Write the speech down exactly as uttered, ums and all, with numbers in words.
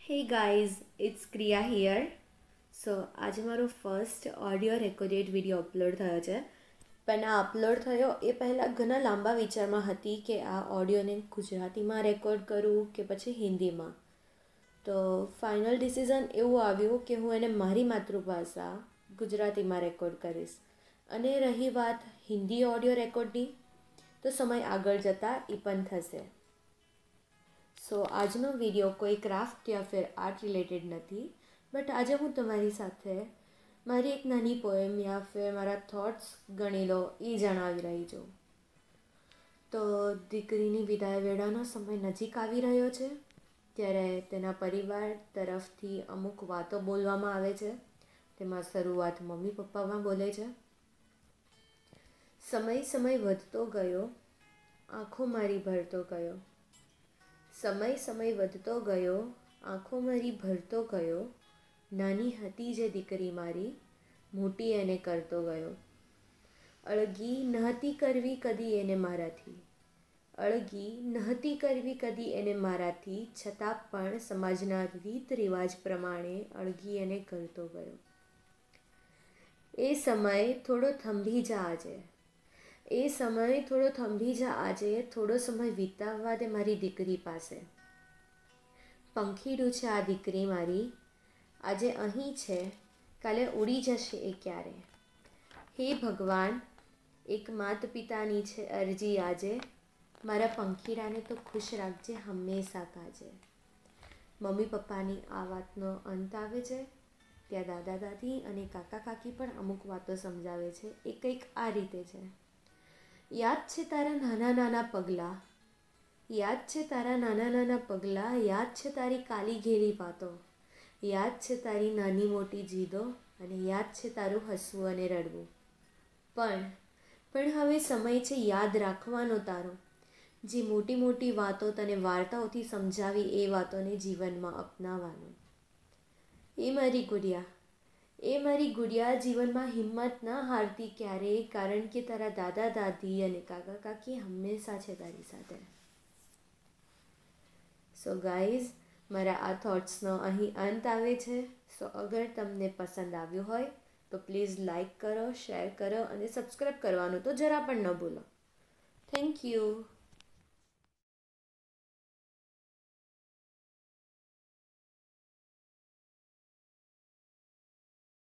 Hey guys, it's Kriya here. So આજે મારો first audio recorded video upload થયો છે. પણ આ અપલોડ થયો એ પહેલાં ઘણા લાંબા વિચારમાં હતી કે આ ઓડિયોને ગુજરાતીમાં રેકોર્ડ કરું કે પછી હિન્દીમાં. તો ફાઇનલ ડિસિઝન એવું આવ્યું કે હું એને મારી માતૃભાષા ગુજરાતીમાં રેકોર્ડ કરીશ. અને રહી વાત હિન્દી ઓડિયો રેકોર્ડની, તો સમય આગળ જતાં એ પણ થશે. સો આજનો વિડીયો કોઈ ક્રાફ્ટ યા ફિર આર્ટ રિલેટેડ નથી, બટ આજે હું તમારી સાથે મારી એક નાની પોએમ યા ફિર મારા થોટ્સ ગણી લો એ જણાવી રહી છું. તો દીકરીની વિદાય વેળાનો સમય નજીક આવી રહ્યો છે, ત્યારે તેના પરિવાર તરફથી અમુક વાતો બોલવામાં આવે છે. તેમાં શરૂઆત મમ્મી પપ્પામાં બોલે છે. સમય સમય વધતો ગયો, આંખો મારી ભરતો ગયો. સમય સમય વધતો ગયો, આંખો મારી ભરતો ગયો. નાની હતી જે દીકરી મારી, મોટી એને કરતો ગયો. અળગી નહોતી કરવી કદી એને મારાથી, અળગી નહોતી કરવી કદી એને મારાથી, છતાં પણ સમાજના રીત રિવાજ પ્રમાણે અળગી એને કરતો ગયો. એ સમય થોડો થંભી જા આજે, એ સમય થોડો થંભી જા આજે, થોડો સમય વિતાવવા દે મારી દીકરી પાસે. પંખીડું છે આ દીકરી મારી, આજે અહીં છે, કાલે ઉડી જશે એ ક્યારે. હે ભગવાન, એક માત પિતાની છે અરજી આજે, મારા પંખીડાને તો ખુશ રાખજે હંમેશા કાજે. મમ્મી પપ્પાની આ વાતનો અંત આવે છે. ત્યાં દાદા દાદી અને કાકા કાકી પણ અમુક વાતો સમજાવે છે. એ કંઈક આ રીતે છે. યાદ છે તારા નાના નાના પગલાં, યાદ છે તારા નાના નાના પગલાં, યાદ છે તારી કાલી ઘેરી વાતો, યાદ છે તારી નાની મોટી જીદો, અને યાદ છે તારું હસવું અને રડવું. પણ પણ હવે સમય છે યાદ રાખવાનો તારો, જે મોટી મોટી વાતો તને વાર્તાઓથી સમજાવી એ વાતોને જીવનમાં અપનાવવાનો. એ મારી ગુડિયા, એ મારી ગુડિયા, જીવનમાં હિંમત ના હારતી ક્યારેય, કારણ કે તારા દાદા દાદી અને કાકા કાકી હંમેશા છે તારી સાથે. સો ગાઈઝ, મારા આ થોટ્સનો અહીં અંત આવે છે. સો અગર તમને પસંદ આવ્યું હોય તો પ્લીઝ લાઈક કરો, શેર કરો અને સબસ્ક્રાઈબ કરવાનું તો જરા પણ ન ભૂલો. Thank you.